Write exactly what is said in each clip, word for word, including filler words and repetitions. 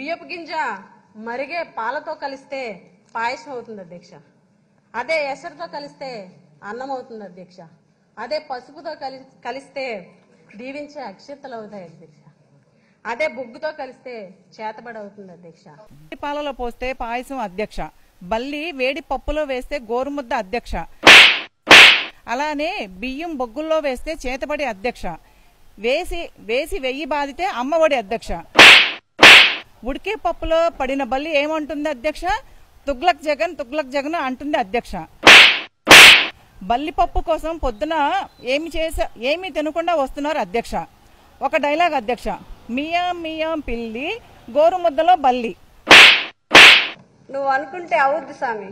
బియ్యపు గింజ మరిగే పాలతో కలిస్తే పాయసం అవుతుంది అధ్యక్ష. అదే ఎసరుతో కలిస్తే అన్నం అవుతుంది అధ్యక్ష. అదే పసుపుతో కలి కలిస్తే దీవించే అక్షింతలు అవుతాయి అధ్యక్ష. అదే బొగ్గుతో కలిస్తే చేతబడి అవుతుంది అధ్యక్ష. పాలలో పోస్తే పాయసం అధ్యక్ష. బల్లి వేడి పప్పులో వేస్తే గోరుముద్ద అధ్యక్ష. అలానే బియ్యం బొగ్గుల్లో వేస్తే చేతబడి అధ్యక్ష. వేసి వేసి వెయ్యి బాధితే అమ్మఒడి అధ్యక్ష. ఉడికే పప్పులో పడిన బల్లి ఏమంటుంది అధ్యక్ష? తుగ్లక్ జగన్ తుగ్లక్ జగన్ అంటుంది అధ్యక్ష. బల్లిపప్పు కోసం పొద్దున ఏమి చేసా ఏమి తినకుండా వస్తున్నారు అధ్యక్ష. ఒక డైలాగ్ అధ్యక్ష, మియాం మియాం పిల్లి గోరుముద్దలో బల్లి. నువ్వు అనుకుంటే అవుద్ది స్వామి,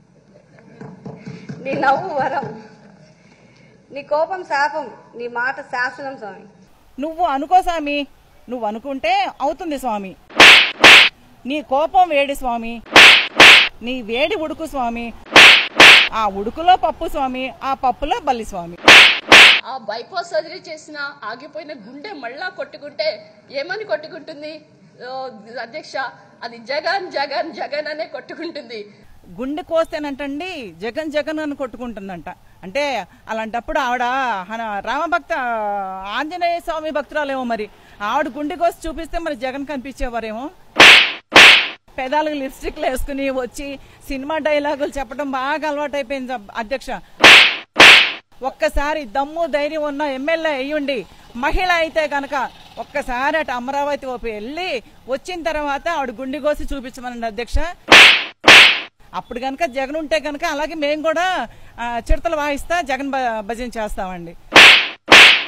నీ నవ్వు వరం, నీ కోపం శాపం, నీ మాట శాసనం స్వామి. నువ్వు అనుకో స్వామి, నువ్వు అనుకుంటే అవుతుంది స్వామి. నీ కోపం వేడి స్వామి, నీ వేడి ఉడుకు స్వామి, ఆ ఉడుకులో పప్పు స్వామి, ఆ పప్పులో బల్లి స్వామి. ఆ బైపాస్ సర్జరీ చేసిన ఆగిపోయిన గుండె మళ్ళా కొట్టుకుంటే ఏమని కొట్టుకుంటుంది అధ్యక్ష? అది జగన్ జగన్ జగన్ అనే కొట్టుకుంటుంది. గుండె కోస్తేనంటండి జగన్ జగన్ అని కొట్టుకుంటుందంట. అంటే అలాంటప్పుడు ఆవిడ రామభక్త ఆంజనేయ స్వామి భక్తురాలేమో, మరి ఆవిడ గుండె కోసి చూపిస్తే మరి జగన్ కనిపించేవారేమో. పెదాలకు లిప్స్టిక్లు వేసుకుని వచ్చి సినిమా డైలాగులు చెప్పడం బాగా అలవాటు అయిపోయింది అధ్యక్ష. ఒక్కసారి దమ్ము ధైర్యం ఉన్న ఎమ్మెల్యే అయ్యుండి మహిళ అయితే కనుక ఒక్కసారి అటు అమరావతి వైపు వెళ్ళి వచ్చిన తర్వాత ఆవిడ గుండె కోసి చూపించమనండి అధ్యక్ష. అప్పుడు కనుక జగన్ ఉంటే కనుక అలాగే మేము కూడా చిడతలు వాయిస్తా జగన్ భజన చేస్తామండి.